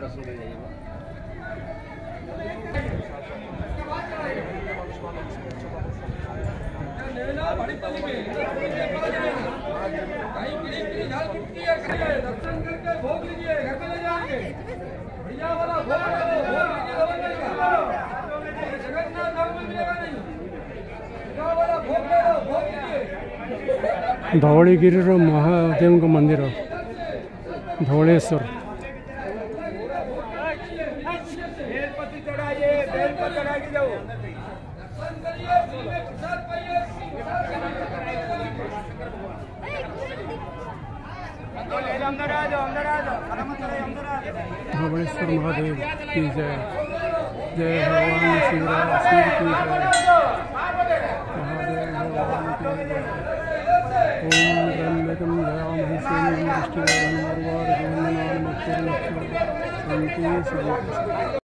दर्शन कर जाइएगा। दर्शन करके भोग लीजिए, घर में ले जाएंगे। बढ़िया वाला भोग जगन्नाथ धाम में मिलेगा नहीं, वाला भोग लीजिए। धवळगिरी महादेव का मंदिर धवळेश्वर। बेलपति चढ़ाइए, बेलपति चढ़ा के जाओ। धवळेश्वर महादेव की जय। जय भगवान शिव की जय। महादेव भगवान की जय। ओम त्र्यंबकं यजामहे सुगन्धिं पुष्टिवर्धनं उर्वारुकं शान्ति।